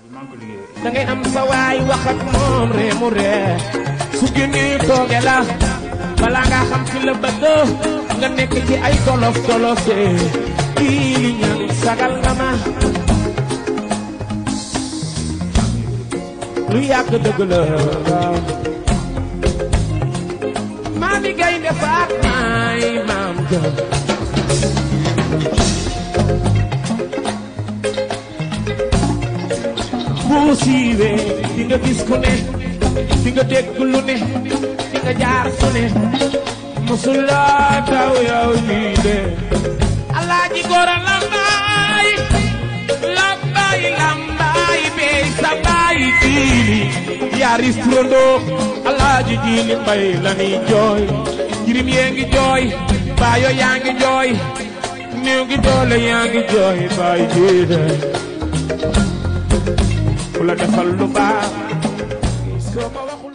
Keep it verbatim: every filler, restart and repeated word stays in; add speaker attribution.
Speaker 1: da ngay am sa waay wax ak moom ree mu ree su génnee tooge la balaa nga xam ci la bëgg nga nekk ci ay tolof tolofte kii li ñaan sagal nga ma lu yàgg dëgg la maami gaynde faat maay maam ja bu siiwee di nga gis ku ne di nga dégg lu ne di nga jaar fu ne musula taw yow lii de alaaji góora lambaay lambaay lambaay bey sa baay diini yaari turandoo alaaji diini mbay la ni jooy jirim yee ngi jooy baayo yaa ngi jooy néew gi doole yaa ngi jooy baay diine ku la defal lu baax soo ma waxul